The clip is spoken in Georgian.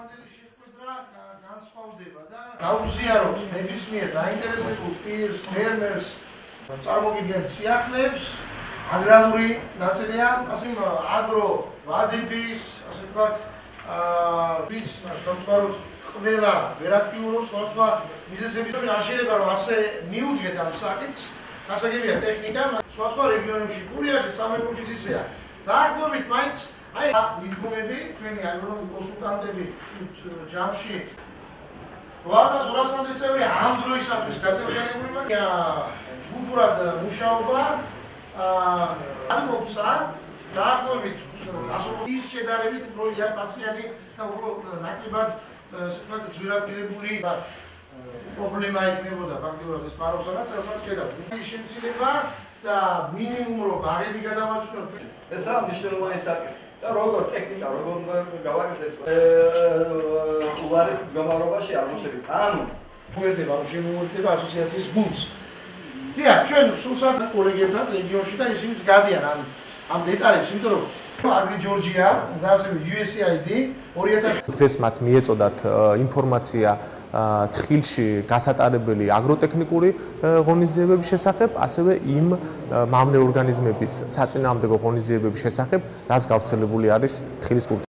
დღევანდელი შეხვედრა განსხვავდება და გაუზიაროთ ნებისმიერ დაინტერესებულ პირს, ფერმერს, წარმოგიდგენთ სიახლეებს, აგრარული ნაწილია, ასე აგრო ვადების, ასე ვთქვათ, ვის სამწუხაროდ ყველა ვერ აქტიურობს სხვადასხვა მიზეზების აშენება, რომ ასე მიუძღეთ ამ საკითხს, გასაგებია ტექნიკა, სხვადასხვა რეგიონებში, გურიაში, სამეგრელოში ისეა. დაახლოებით მაინც აი მიდგომები, ჩვენი აგრონომი კონსულტანტები ჯამში 8200-მდე წევრი ამ დროისათვის გაწევრიანებული მაქვს. ჯგუფურად მუშაობა ადგილობსა დაახლოებით 100 შედარებით უფრო იაპასიანი და უფრო ნაკლებად საკმაოდ ძვირადღირებული პრობლემა იქნებოდა ფაქტიურად ეს პაროსანა წელსაც ხედავთ. ის შემცირება და მინიმუმ რო ბაღები გადავაჩნიოთ. ეს რა მნიშვნელოვანი საკითხი და როგორ ტექნიკა როგორ გავაკეთეთ უარის მდგომარეობაში არ მოშევით. ანუ მოერდება შემოერდება ასოციაციის გუნდს. დიახ, ჩვენ სულსაც კოლეგებთან რეგიონში და ისინიც გადიან ამ დეტალებს, იმიტომ რომ Agri Georgia და ასევე USAID 2000 დღეს მათ მიეწოდათ ინფორმაცია თხილში გასატარებელი აგროტექნიკური ღონისძიებების შესახებ, ასევე იმ მავნე ორგანიზმების საწინააღმდეგო ღონისძიებების შესახებ, რაც გავრცელებული არის თხილის კულტურაში.